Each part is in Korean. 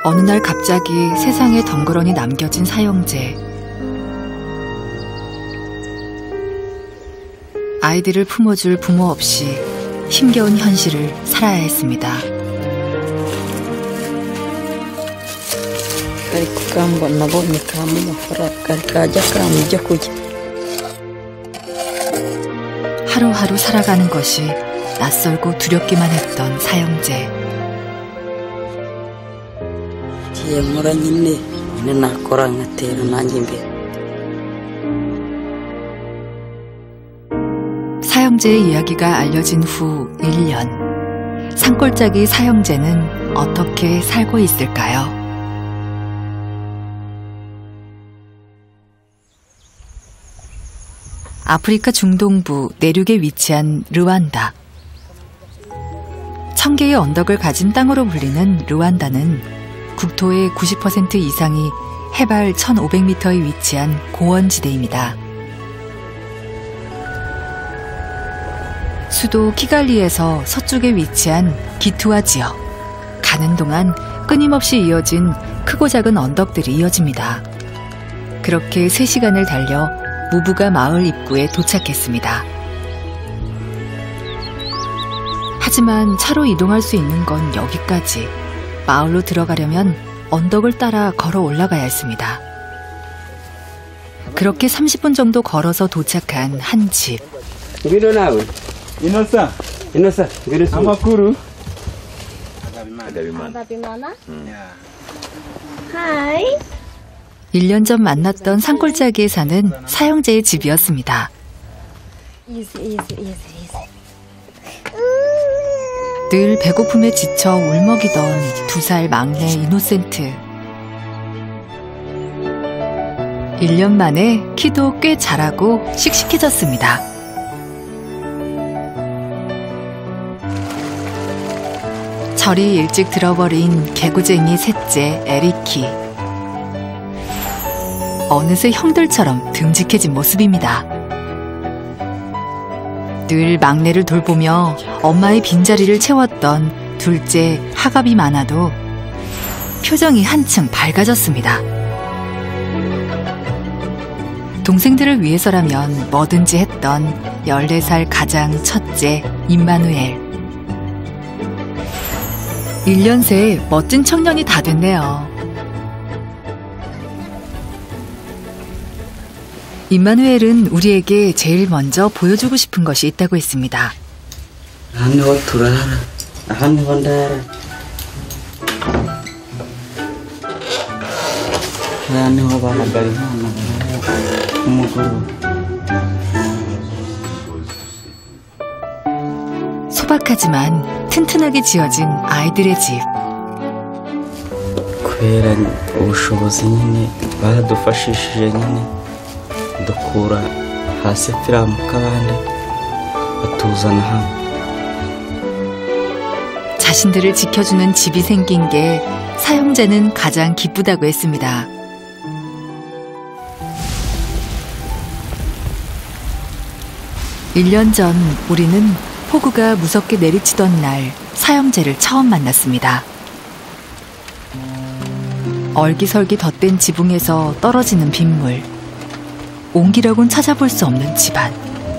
어느 날 갑자기 세상에 덩그러니 남겨진 사형제. 아이들을 품어줄 부모 없이 힘겨운 현실을 살아야 했습니다. 하루하루 살아가는 것이 낯설고 두렵기만 했던 사형제. 사형제의 이야기가 알려진 후 1년. 산골짜기 사형제는 어떻게 살고 있을까요? 아프리카 중동부 내륙에 위치한 르완다. 1000개의 언덕을 가진 땅으로 불리는 르완다는 국토의 90% 이상이 해발 1500m에 위치한 고원지대입니다. 수도 키갈리에서 서쪽에 위치한 기투아 지역. 가는 동안 끊임없이 이어진 크고 작은 언덕들이 이어집니다. 그렇게 3시간을 달려 무부가 마을 입구에 도착했습니다. 하지만 차로 이동할 수 있는 건 여기까지. 마을로 들어가려면 언덕을 따라 걸어 올라가야 했습니다. 그렇게 30분 정도 걸어서 도착한 한 집. Inosa. Amakuru. Hai. 1년 전 만났던 산골짜기에 사는 사형제의 집이었습니다. 늘 배고픔에 지쳐 울먹이던 2살 막내 이노센트. 1년 만에 키도 꽤 자라고 씩씩해졌습니다. 저리 일찍 들어버린 개구쟁이 셋째 에리키. 어느새 형들처럼 듬직해진 모습입니다. 늘 막내를 돌보며 엄마의 빈자리를 채웠던 둘째 하갑이 많아도 표정이 한층 밝아졌습니다. 동생들을 위해서라면 뭐든지 했던 14살 가장 첫째 임마누엘. 1년 새에 멋진 청년이 다 됐네요. 임마누엘은 우리에게 제일 먼저 보여주고 싶은 것이 있다고 했습니다. 소박하지만 튼튼하게 지어진 아이들의 집. dukura hasi firamu kabande batuzana hamwe. 자신들을 지켜주는 집이 생긴 게 사형제는 가장 기쁘다고 했습니다. (1년) 전 우리는 폭우가 무섭게 내리치던 날 사형제를 처음 만났습니다. 얼기설기 덧댄 지붕에서 떨어지는 빗물. 옹기라곤 찾아볼 수 없는 집안.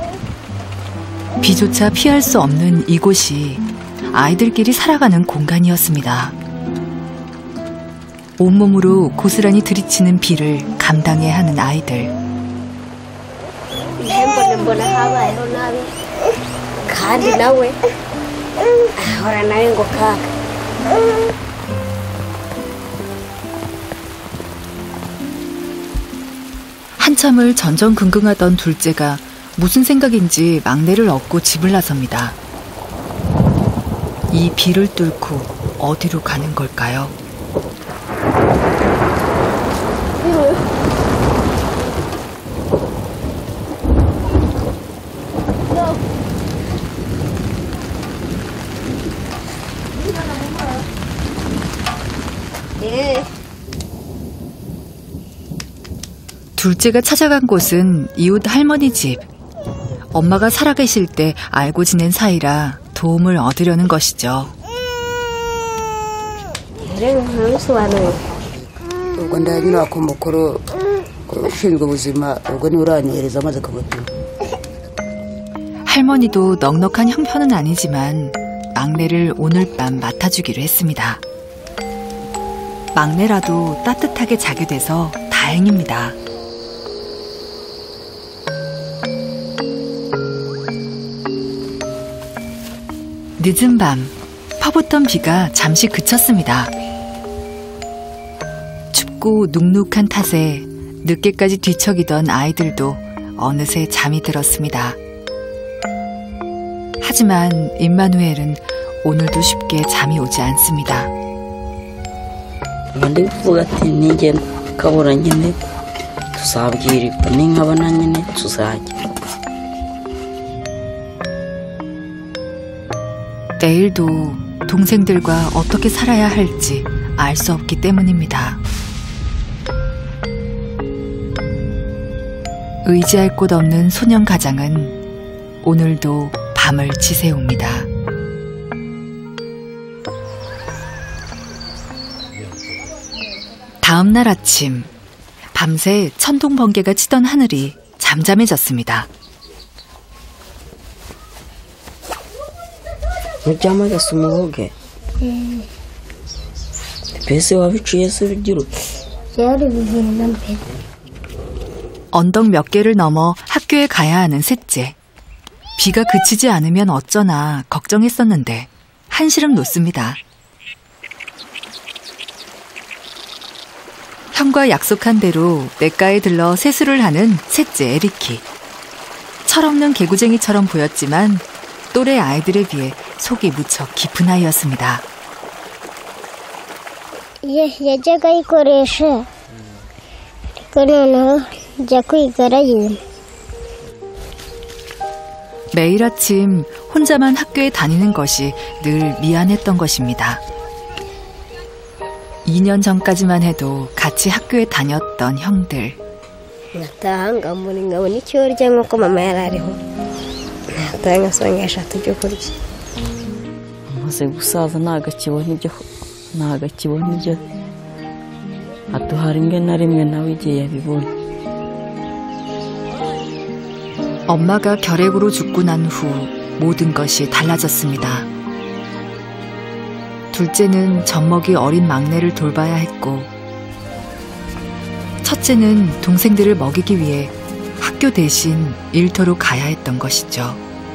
비조차 피할 수 없는 이곳이 아이들끼리 살아가는 공간이었습니다. 온몸으로 고스란히 들이치는 비를 감당해야 하는 아이들. 한참을 전전긍긍하던 둘째가 무슨 생각인지 막내를 업고 집을 나섭니다. 이 비를 뚫고 어디로 가는 걸까요? 둘째가 찾아간 곳은 이웃 할머니 집. 엄마가 살아계실 때 알고 지낸 사이라 도움을 얻으려는 것이죠. ubwo ndanyura ku mukuru ushinzwe ubuzima ubwo niwe uranyohereza amaze kubutuma. 할머니도 넉넉한 형편은 아니지만 막내를 오늘 밤 맡아주기로 했습니다. 막내라도 따뜻하게 자게 돼서 다행입니다. 늦은 밤, 퍼붓던 비가 잠시 그쳤습니다. 춥고 눅눅한 탓에 늦게까지 뒤척이던 아이들도 어느새 잠이 들었습니다. 하지만 임마누엘은 오늘도 쉽게 잠이 오지 않습니다. ndi kuvuga ati nigenda kabura nyine tuzabwirirwa ninkabona nyine tuzajya. 내일도 동생들과 어떻게 살아야 할지 알 수 없기 때문입니다. 의지할 곳 없는 소년 가장은 오늘도 밤을 지새웁니다. 다음 날 아침, 밤새 천둥 번개가 치던 하늘이 잠잠해졌습니다. Nturyamagase umuhoge mbese wabiciye se bigira 언덕 몇 개를 넘어 학교에 가야 하는 셋째. 비가 그치지 않으면 어쩌나 걱정했었는데 한시름 놓습니다. 형과 약속한 대로 냇가에 들러 세수를 하는 셋째 에리키. 철없는 개구쟁이처럼 보였지만 또래 아이들에 비해 속이 무척 깊은 아이였습니다. 매일 아침 혼자만 학교에 다니는 것이 늘 미안했던 것입니다. 2년 전까지만 해도 같이 학교에 다녔던 형들. amaze gusaza ntagakibona ibyo aduha rimwe na rimwe nawe igihe yabibona. 엄마가 결핵으로 죽고 난 후 모든 것이 달라졌습니다. 둘째는 젖먹이 어린 막내를 돌봐야 했고, 첫째는 동생들을 먹이기 위해 학교 대신 일터로 가야 했던 것이죠.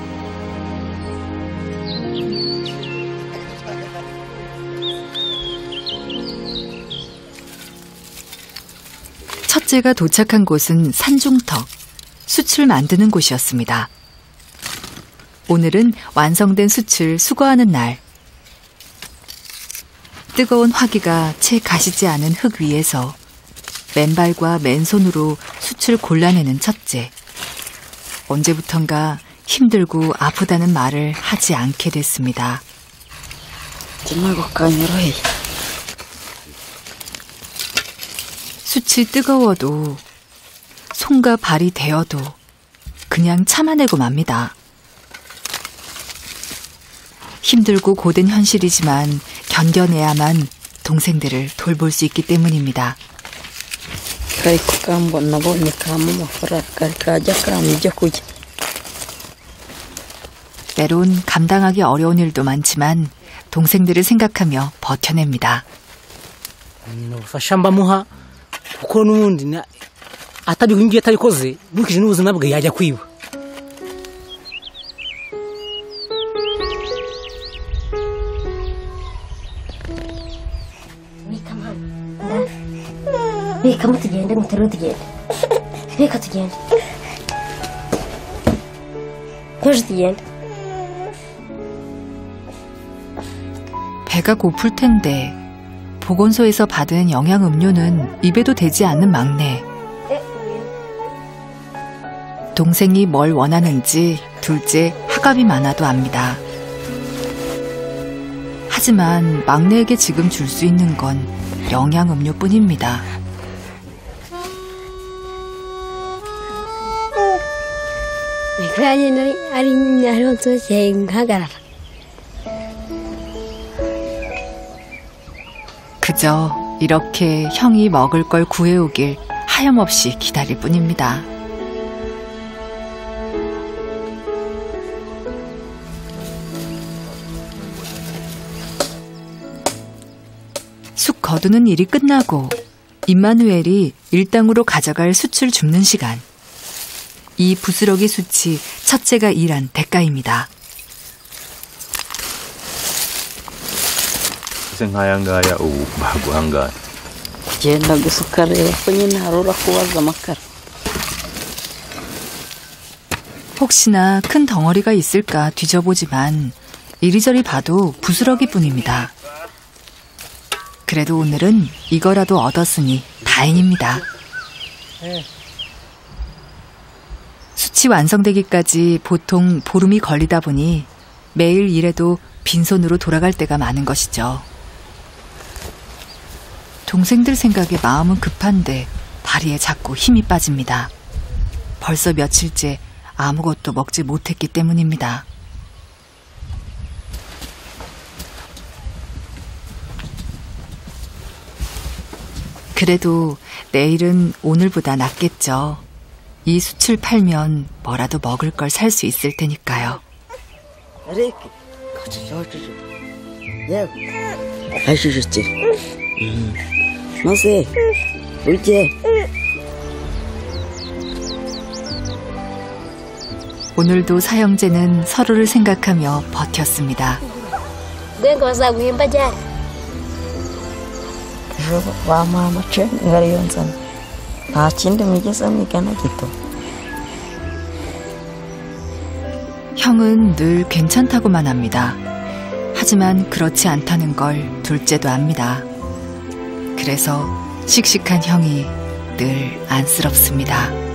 첫째가 도착한 곳은 산중턱, 숯을 만드는 곳이었습니다. 오늘은 완성된 숯을 수거하는 날. 뜨거운 화기가 채 가시지 않은 흙 위에서 맨발과 맨손으로 숯을 골라내는 첫째. 언제부턴가 힘들고 아프다는 말을 하지 않게 됐습니다. 숯이 뜨거워도 손과 발이 데어도 그냥 참아내고 맙니다. 힘들고 고된 현실이지만 견뎌내야만 동생들을 돌볼 수 있기 때문입니다. 때론 감당하기 어려운 일도 많지만 동생들을 생각하며 버텨냅니다. kuko n'ubundi atabihingiye atabikoze nkurikije n'ubuzima bwe yajya kwiba. Reka tugende mutero tugende. Reka tugende. Koje tugende. 배가 고플 텐데 보건소에서 받은 영양음료는 입에도 대지 않는 막내. 동생이 뭘 원하는지 둘째 하갑이 많아도 압니다. 하지만 막내에게 지금 줄 수 있는 건 영양음료뿐입니다. 그저 이렇게 형이 먹을 걸 구해오길 하염없이 기다릴 뿐입니다. 쑥 거두는 일이 끝나고 임마누엘이 일당으로 가져갈 숯을 줍는 시간. 이 부스러기 숯이 첫째가 일한 대가입니다. 생하양가야 오 바구한가. 제나고 숟가락에 뻔히 하루라고 와서 막갈. 혹시나 큰 덩어리가 있을까 뒤져보지만 이리저리 봐도 부스러기뿐입니다. 그래도 오늘은 이거라도 얻었으니 다행입니다. 숯이 완성되기까지 보통 보름이 걸리다 보니 매일 일해도 빈손으로 돌아갈 때가 많은 것이죠. 동생들 생각에 마음은 급한데 다리에 자꾸 힘이 빠집니다. 벌써 며칠째 아무것도 먹지 못했기 때문입니다. 그래도 내일은 오늘보다 낫겠죠. 이 숯을 팔면 뭐라도 먹을 걸 살 수 있을 테니까요. 아시겠지? 마세, 울지? 오늘도 사형제는 서로를 생각하며 버텼습니다. Wama mace ngari yonsan. 다 친데 미게 쌈니까나 기또. 형은 늘 괜찮다고만 합니다. 하지만 그렇지 않다는 걸 둘째도 압니다. 그래서 씩씩한 형이 늘 안쓰럽습니다.